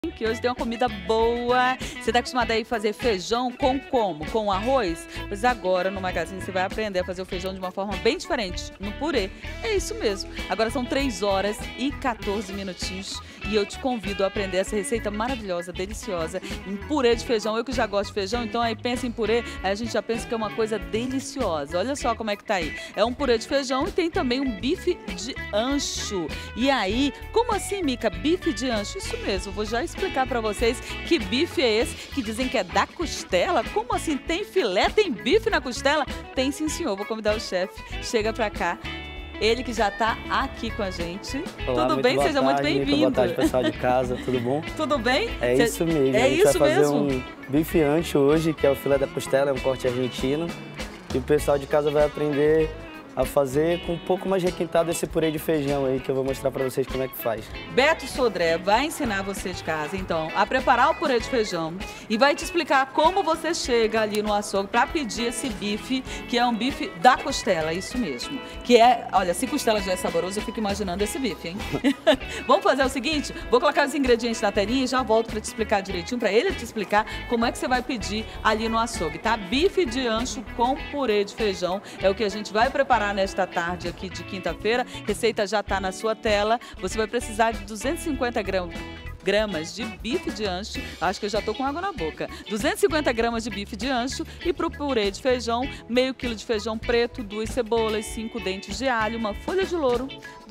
Que hoje tem uma comida boa. Você está acostumado aí a fazer feijão com como? Com arroz? Pois agora no Magazine você vai aprender a fazer o feijão de uma forma bem diferente, no purê. É isso mesmo. Agora são 3 horas e 14 minutinhos e eu te convido a aprender essa receita maravilhosa, deliciosa, em purê de feijão. Eu que já gosto de feijão, então aí pensa em purê, aí a gente já pensa que é uma coisa deliciosa. Olha só como é que tá aí. É um purê de feijão e tem também um bife de ancho. E aí, como assim, Mica? Bife de ancho? Isso mesmo, vou já explicar para vocês que bife é esse, que dizem que é da costela. Como assim? Tem filé, tem bife na costela? Tem sim, senhor. Vou convidar o chefe. Chega para cá. Ele que já está aqui com a gente. Olá, tudo bem? Seja muito bem-vindo. Boa tarde, pessoal de casa. Tudo bom? Tudo bem? Isso mesmo. É isso mesmo? A gente vai fazer mesmo? um bife ancho hoje, que é o filé da costela, é um corte argentino. E o pessoal de casa vai aprender a fazer com um pouco mais requintado esse purê de feijão aí, que eu vou mostrar para vocês como é que faz. Beto Sodré vai ensinar você de casa, então, a preparar o purê de feijão e vai te explicar como você chega ali no açougue para pedir esse bife, que é um bife da costela, isso mesmo. Que é, olha, se costela já é saboroso, eu fico imaginando esse bife, hein? Vamos fazer o seguinte, vou colocar os ingredientes na telinha e já volto para te explicar direitinho, para ele te explicar como é que você vai pedir ali no açougue, tá? Bife de ancho com purê de feijão é o que a gente vai preparar nesta tarde aqui de quinta-feira. Receita já está na sua tela. Você vai precisar de 250 gramas de bife de ancho, acho que eu já estou com água na boca, 250 gramas de bife de ancho e para o purê de feijão, meio quilo de feijão preto, 2 cebolas, 5 dentes de alho, uma folha de louro,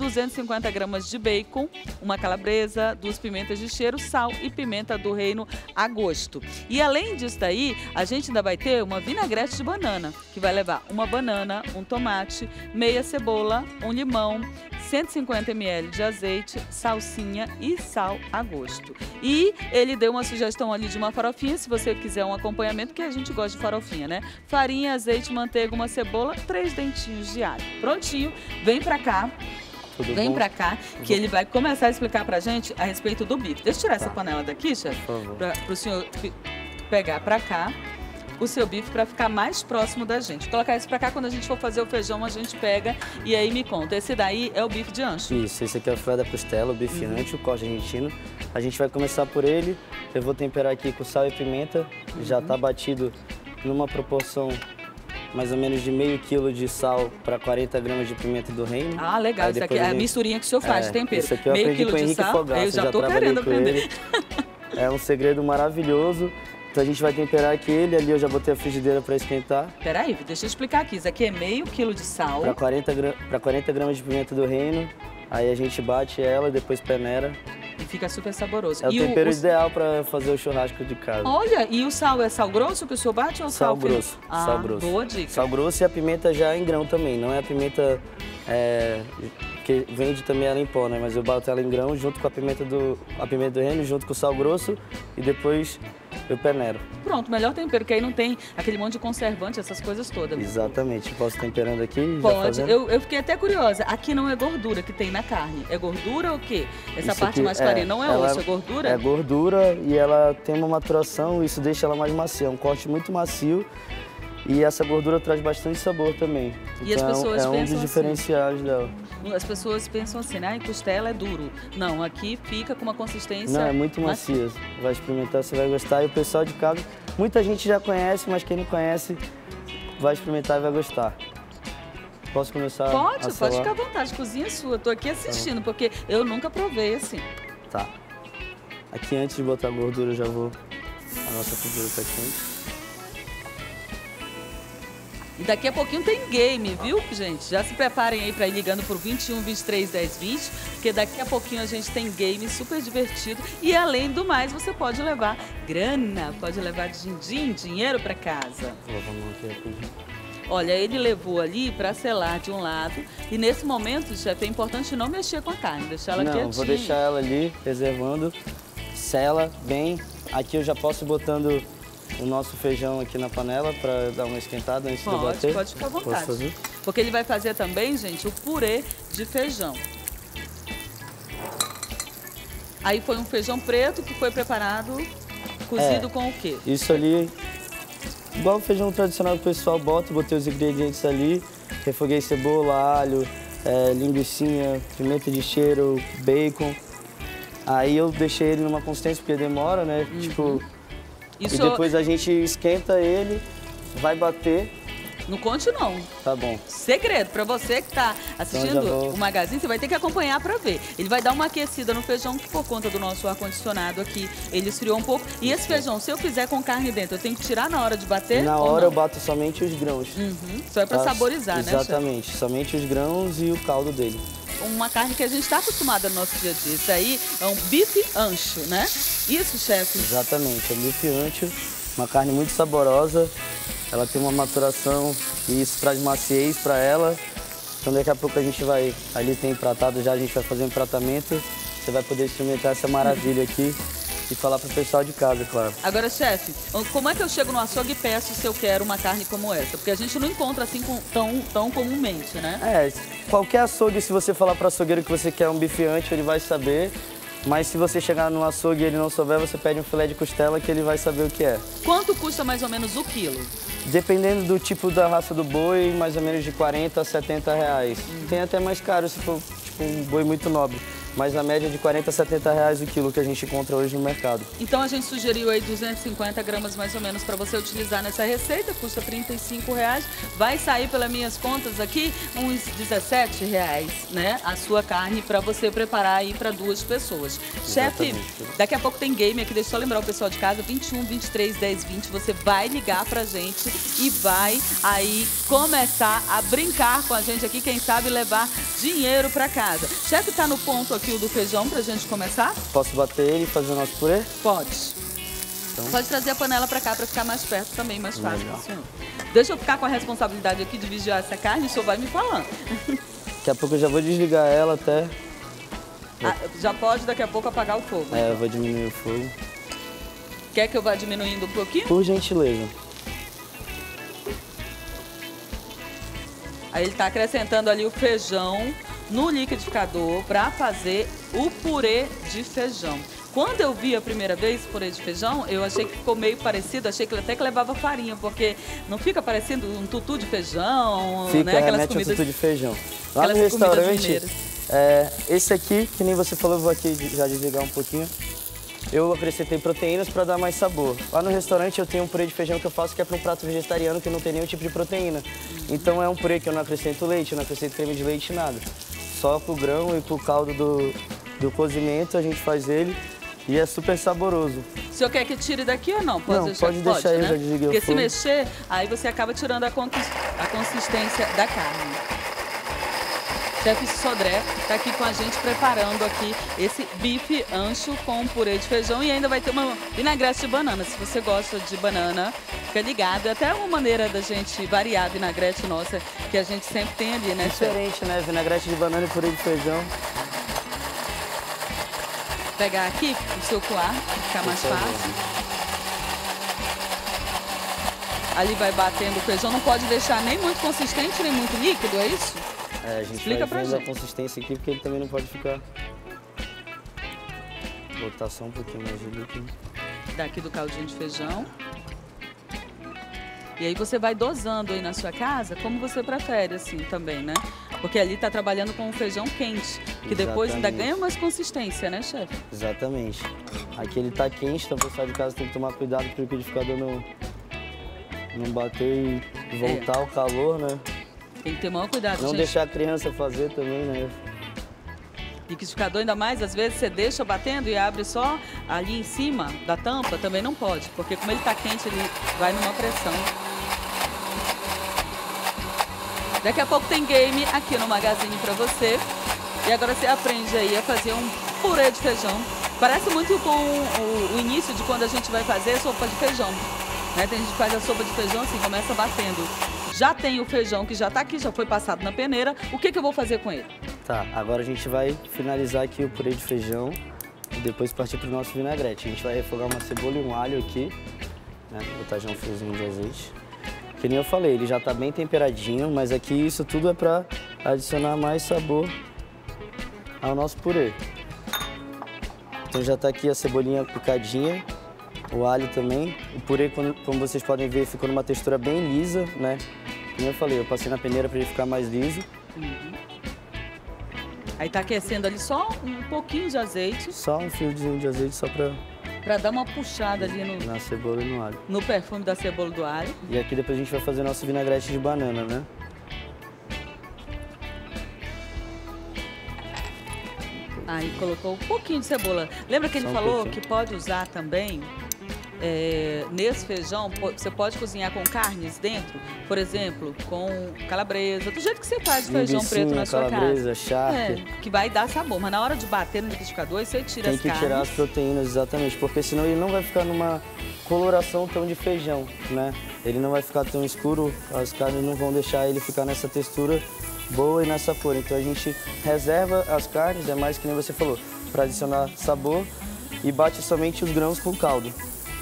250 gramas de bacon, uma calabresa, 2 pimentas de cheiro, sal e pimenta do reino a gosto. E além disso daí, a gente ainda vai ter uma vinagrete de banana, que vai levar uma banana, um tomate, meia cebola, um limão, 150 ml de azeite, salsinha e sal a gosto. E ele deu uma sugestão ali de uma farofinha, se você quiser um acompanhamento, que a gente gosta de farofinha, né? Farinha, azeite, manteiga, uma cebola, 3 dentinhos de alho. Prontinho, vem pra cá. Vem pra cá, que ele vai começar a explicar pra gente a respeito do bife. Deixa eu tirar essa panela daqui, chefe, para o senhor pegar pra cá o seu bife para ficar mais próximo da gente. Vou colocar isso para cá, quando a gente for fazer o feijão, a gente pega e aí me conta. Esse daí é o bife de ancho? Isso, esse aqui é o filé da costela, o bife ancho, o corte argentino. A gente vai começar por ele. Eu vou temperar aqui com sal e pimenta. Já está batido numa proporção mais ou menos de meio quilo de sal para 40 gramas de pimenta do reino. Ah, legal. Isso aqui é a misturinha que o senhor faz de tempero. Isso aqui eu meio aprendi quilo com o de Henrique sal. Fogaça, Eu já estou querendo aprender. É um segredo maravilhoso. Então a gente vai temperar aqui ele, ali eu já botei a frigideira para esquentar. Peraí, deixa eu explicar aqui. Isso aqui é meio quilo de sal. Para 40 gramas de pimenta do reino. Aí a gente bate ela e depois peneira. E fica super saboroso. É o tempero ideal para fazer o churrasco de casa. Olha, e o sal é sal grosso que o senhor bate ou sal grosso? Ah, sal grosso. Boa dica. Sal grosso e a pimenta já em grão também. Não é a pimenta que vende também ela em pó, né? Mas eu bato ela em grão junto com a pimenta do reino, junto com o sal grosso e depois eu peneiro. Pronto, melhor tempero, que aí não tem aquele monte de conservante, essas coisas todas. Exatamente. Posso temperando aqui? Pode. Eu fiquei até curiosa. Aqui não é gordura que tem na carne. É gordura ou o quê? Essa Isso parte aqui mais clarinha não é osso, é gordura? É gordura e ela tem uma maturação, isso deixa ela mais macia. É um corte muito macio e essa gordura traz bastante sabor também. E as pessoas é um dos diferenciais dela. As pessoas pensam assim, né? Costela é duro. Não, aqui fica com uma consistência... Não, é muito macia. Vai experimentar, você vai gostar. E o pessoal de casa, muita gente já conhece, mas quem não conhece vai experimentar e vai gostar. Posso começar? Pode ficar à vontade. Cozinha sua. Tô aqui assistindo, porque eu nunca provei assim. Tá. Aqui antes de botar a gordura, já vou... A nossa fritura tá quente. E daqui a pouquinho tem game, viu, gente? Já se preparem aí para ir ligando pro 21 23 10 20, porque daqui a pouquinho a gente tem game super divertido. E além do mais, você pode levar grana, pode levar din-din, dinheiro para casa. Vou lavar a mão aqui rapidinho. Olha, ele levou ali para selar de um lado. E nesse momento, chefe, é importante não mexer com a carne, deixar ela quietinha. Não, vou deixar ela ali, reservando. Sela bem. Aqui eu já posso ir botando o nosso feijão aqui na panela para dar uma esquentada antes de bater. Pode ficar à vontade. Porque ele vai fazer também, gente, o purê de feijão. Aí foi um feijão preto que foi preparado, cozido com o quê? Isso ali, igual o feijão tradicional que o pessoal bota, botei os ingredientes ali, refoguei cebola, alho, linguicinha, pimenta de cheiro, bacon. Aí eu deixei ele numa consistência, porque demora, né? Tipo, Isso e depois a gente esquenta ele, vai bater. não conte não. Tá bom. Segredo, pra você que tá assistindo vou... o Magazine, você vai ter que acompanhar pra ver. Ele vai dar uma aquecida no feijão, que por conta do nosso ar-condicionado aqui, ele esfriou um pouco. E esse feijão, se eu fizer com carne dentro, eu tenho que tirar na hora de bater? Na hora eu bato somente os grãos. Só é pra saborizar, né, chefe? Exatamente, somente os grãos e o caldo dele. Uma carne que a gente está acostumada no nosso dia a dia. Isso aí é um bife ancho, né? Isso, chefe? Exatamente, é um bife ancho, uma carne muito saborosa. Ela tem uma maturação e isso traz maciez para ela. Então daqui a pouco a gente vai, ali tem empratado já, a gente vai fazer um empratamento. Você vai poder experimentar essa maravilha aqui e falar pro pessoal de casa, claro. Agora, chefe, como é que eu chego no açougue e peço se eu quero uma carne como essa? Porque a gente não encontra assim tão comumente, né? Qualquer açougue, se você falar pro açougueiro que você quer um bife ancho, ele vai saber. Mas se você chegar no açougue e ele não souber, você pede um filé de costela que ele vai saber o que é. Quanto custa mais ou menos o quilo? Dependendo do tipo da raça do boi, mais ou menos de 40 a 70 reais. Tem até mais caro se for tipo um boi muito nobre. Mas a média é de 40 a 70 reais o quilo que a gente encontra hoje no mercado. Então a gente sugeriu aí 250 gramas mais ou menos para você utilizar nessa receita, custa R$35. Vai sair pelas minhas contas aqui uns R$17, né? A sua carne para você preparar aí para 2 pessoas. Chefe, daqui a pouco tem game aqui, deixa eu só lembrar o pessoal de casa, 21, 23, 10, 20, você vai ligar pra gente e vai aí começar a brincar com a gente aqui, quem sabe levar dinheiro para casa. Chefe, tá no ponto aqui o do feijão pra gente começar? Posso bater ele e fazer o nosso purê? Pode. Então... Pode trazer a panela pra cá pra ficar mais perto também, mais fácil. Senhor. Deixa eu ficar com a responsabilidade aqui de vigiar essa carne, o senhor vai me falando. Daqui a pouco eu já vou desligar ela até... já pode daqui a pouco apagar o fogo. Eu vou diminuir o fogo. Quer que eu vá diminuindo um pouquinho? Por gentileza. Aí ele tá acrescentando ali o feijão no liquidificador para fazer o purê de feijão. Quando eu vi a primeira vez o purê de feijão, eu achei que ficou meio parecido, achei que ele até que levava farinha, porque não fica parecendo um tutu de feijão, fica, né? Aquelas remete comidas, ao tutu de feijão. Lá no restaurante, esse aqui, que nem você falou, eu vou aqui já desligar um pouquinho. Eu acrescentei proteínas para dar mais sabor. Lá no restaurante eu tenho um purê de feijão que eu faço que é para um prato vegetariano que não tem nenhum tipo de proteína. Então é um purê que eu não acrescento leite, eu não acrescento creme de leite, nada. Só pro grão e pro caldo do cozimento a gente faz ele e é super saboroso. O senhor quer que tire daqui ou não? Pode deixar, eu já desliguei o fogo. Porque se mexer, aí você acaba tirando a consistência da carne. Chefe Sodré está aqui com a gente preparando aqui esse bife ancho com purê de feijão e ainda vai ter uma vinagrete de banana. Se você gosta de banana, fica ligado. É até uma maneira da gente variar a vinagrete nossa que a gente sempre tem ali, né, chefe? Diferente, né? Vinagrete de banana e purê de feijão. Pegar aqui o seu coar, para ficar mais fácil. Ali vai batendo o feijão, não pode deixar nem muito consistente, nem muito líquido, é isso? A gente Explica vai pra vendo gente. a consistência aqui, porque ele também não pode ficar... Vou botar só um pouquinho mais de líquido. Daqui do caldinho de feijão. E aí você vai dosando aí na sua casa, como você prefere, assim, também, né? Porque ali tá trabalhando com o feijão quente, que depois ainda ganha mais consistência, né, chefe? Exatamente. Aqui ele tá quente, então o pessoal de casa tem que tomar cuidado para o liquidificador não bater e voltar o calor, né? Tem que ter maior cuidado, Não gente. deixar a criança fazer também, né? Liquidificador, ainda mais, às vezes você deixa batendo e abre só ali em cima da tampa, também não pode, porque como ele tá quente, ele vai numa pressão. Daqui a pouco tem game aqui no Magazine pra você. E agora você aprende aí a fazer um purê de feijão. Parece muito com o início de quando a gente vai fazer sopa de feijão. Né? Tem gente que faz a sopa de feijão assim, começa batendo. Já tem o feijão que já tá aqui, já foi passado na peneira. O que eu vou fazer com ele? Tá, agora a gente vai finalizar aqui o purê de feijão e depois partir pro nosso vinagrete. A gente vai refogar uma cebola e um alho aqui, né? Botar já um fiozinho de azeite. Que nem eu falei, ele já tá bem temperadinho, mas aqui isso tudo é pra adicionar mais sabor ao nosso purê. Então já tá aqui a cebolinha picadinha, o alho também. O purê, como vocês podem ver, ficou numa textura bem lisa, né? Como eu falei, eu passei na peneira para ele ficar mais liso. Aí tá aquecendo ali só um pouquinho de azeite. Só um fiozinho de azeite só para dar uma puxada ali na cebola e no alho. No perfume da cebola e do alho. E aqui depois a gente vai fazer nosso vinagrete de banana, né? Aí colocou um pouquinho de cebola. Lembra que ele falou que pode usar também, nesse feijão, você pode cozinhar com carnes dentro? Por exemplo, com calabresa, do jeito que você faz o feijão preto na sua calabresa, casa. charque. Que vai dar sabor, mas na hora de bater no liquidificador, você tira as carnes. Tem que tirar as proteínas, exatamente, porque senão ele não vai ficar numa coloração tão de feijão, né? Ele não vai ficar tão escuro, as carnes não vão deixar ele ficar nessa textura boa e nessa cor. Então a gente reserva as carnes, é mais que nem você falou, para adicionar sabor e bate somente os grãos com caldo.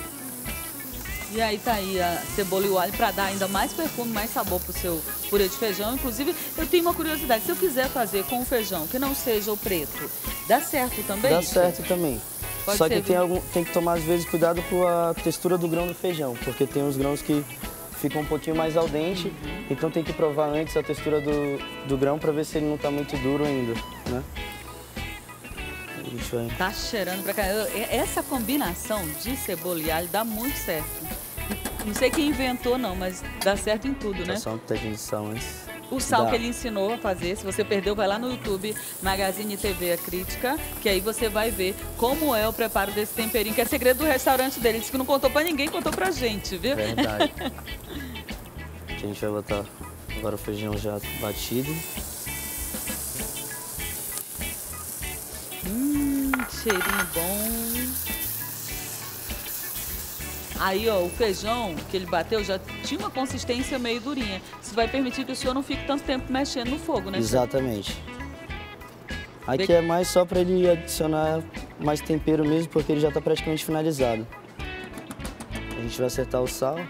E aí tá aí a cebola e o alho para dar ainda mais perfume, mais sabor pro seu purê de feijão. Inclusive, eu tenho uma curiosidade, se eu quiser fazer com o feijão que não seja o preto, dá certo também? Dá certo também. Pode Só ser, que tem que tomar às vezes cuidado com a textura do grão do feijão, porque tem uns grãos que ficam um pouquinho mais al dente, então tem que provar antes a textura do grão para ver se ele não tá muito duro ainda, né? Tá cheirando pra cá. Essa combinação de cebola e alho dá muito certo. Não sei quem inventou não, mas dá certo em tudo, né? Só um técnico de sal antes. O sal que ele ensinou a fazer, se você perdeu, vai lá no YouTube, Magazine TV A Crítica, que aí você vai ver como é o preparo desse temperinho, que é segredo do restaurante dele. Ele disse que não contou pra ninguém, contou pra gente, viu? Verdade. Aqui a gente vai botar agora o feijão já batido. Cheirinho bom. Aí, ó, o feijão que ele bateu já tinha uma consistência meio durinha. Isso vai permitir que o senhor não fique tanto tempo mexendo no fogo, né? Exatamente. Aqui é mais só para ele adicionar mais tempero mesmo, porque ele já está praticamente finalizado. A gente vai acertar o sal.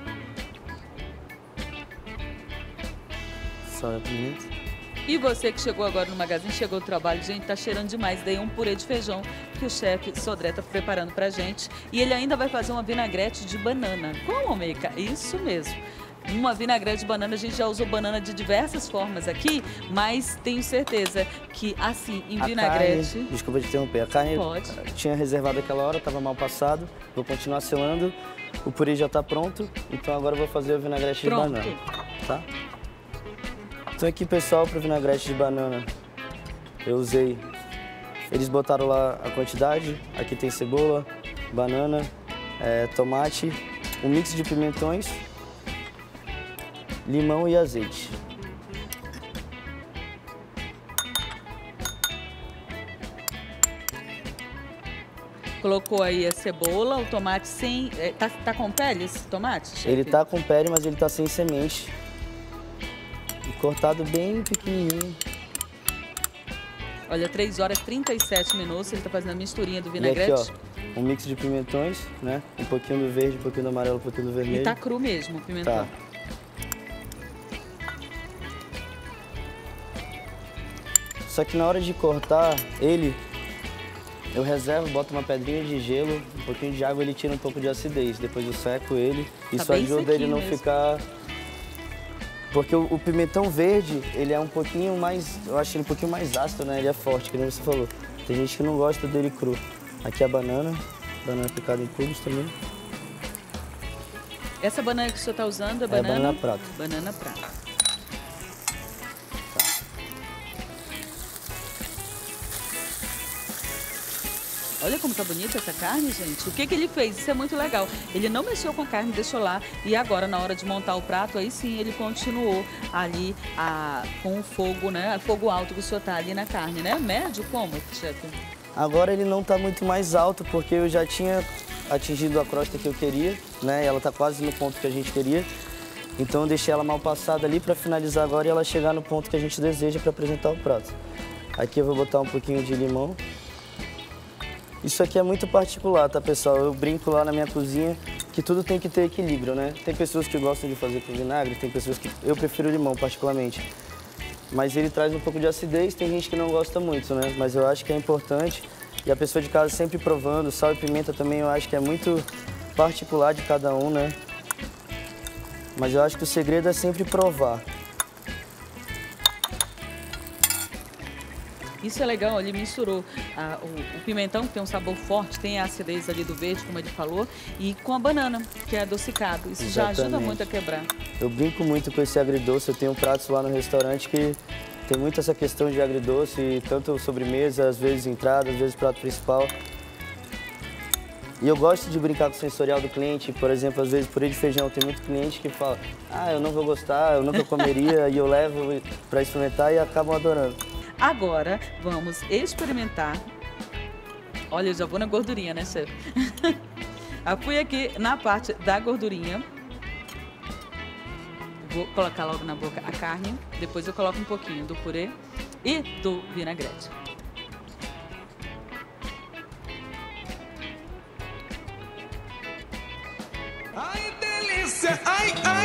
Sal e pimenta. E você que chegou agora no Magazine, chegou do trabalho, gente, tá cheirando demais. Daí um purê de feijão que o chefe Sodré tá preparando pra gente. E ele ainda vai fazer uma vinagrete de banana. Como, Meika? Isso mesmo. Uma vinagrete de banana, a gente já usou banana de diversas formas aqui, mas tenho certeza que assim, em vinagrete... Carne, desculpa te interromper, a carne pode. Tinha reservado aquela hora, estava mal passado, vou continuar selando, o purê já está pronto, então agora eu vou fazer o vinagrete de banana, tá? Então aqui, pessoal, para o vinagrete de banana, eu usei, eles botaram lá a quantidade, aqui tem cebola, banana, tomate, um mix de pimentões, limão e azeite. Colocou aí a cebola, o tomate sem... Tá com pele esse tomate, chefe? Ele tá com pele, mas ele tá sem semente. E cortado bem pequenininho. Olha, 3 horas e 37 minutos, ele tá fazendo a misturinha do vinagrete. E aqui, ó, um mix de pimentões, né? Um pouquinho do verde, um pouquinho do amarelo, um pouquinho do vermelho. E tá cru mesmo o pimentão. Tá. Só que na hora de cortar ele, eu reservo, boto uma pedrinha de gelo, um pouquinho de água, ele tira um pouco de acidez. Depois eu seco ele. Isso ajuda ele não ficar... Porque o pimentão verde, ele é um pouquinho mais... Eu acho ele um pouquinho mais ácido, né? Ele é forte, que nem você falou. Tem gente que não gosta dele cru. Aqui a banana picada em cubos também. Essa banana que o senhor está usando é banana? Banana prata. Banana prata. Olha como tá bonita essa carne, gente. O que ele fez? Isso é muito legal. Ele não mexeu com a carne, deixou lá. E agora, na hora de montar o prato, aí sim ele continuou ali com o fogo, né? Fogo alto que o senhor tá ali na carne, né? Médio como, chefe? Agora ele não tá muito mais alto, porque eu já tinha atingido a crosta que eu queria, né? Ela tá quase no ponto que a gente queria. Então eu deixei ela mal passada ali para finalizar agora e ela chegar no ponto que a gente deseja para apresentar o prato. Aqui eu vou botar um pouquinho de limão. Isso aqui é muito particular, tá, pessoal? Eu brinco lá na minha cozinha que tudo tem que ter equilíbrio, né? Tem pessoas que gostam de fazer com vinagre, tem pessoas que... Eu prefiro limão, particularmente. Mas ele traz um pouco de acidez, tem gente que não gosta muito, né? Mas eu acho que é importante. E a pessoa de casa sempre provando. Sal e pimenta também eu acho que é muito particular de cada um, né? Mas eu acho que o segredo é sempre provar. Isso é legal, ele misturou o pimentão, que tem um sabor forte, tem a acidez ali do verde, como ele falou, e com a banana, que é adocicado. Isso já ajuda muito a quebrar. Eu brinco muito com esse agridoce, eu tenho pratos lá no restaurante que tem muito essa questão de agridoce, tanto sobremesa, às vezes entrada, às vezes prato principal. E eu gosto de brincar com o sensorial do cliente, por exemplo, às vezes purê de feijão, tem muito cliente que fala, eu não vou gostar, eu nunca comeria, e eu levo para experimentar e acabam adorando. Agora, vamos experimentar. Olha, eu já vou na gordurinha, né, chefe? Eu fui aqui na parte da gordurinha. Vou colocar logo na boca a carne, depois eu coloco um pouquinho do purê e do vinagrete. Ai, delícia! Ai, ai!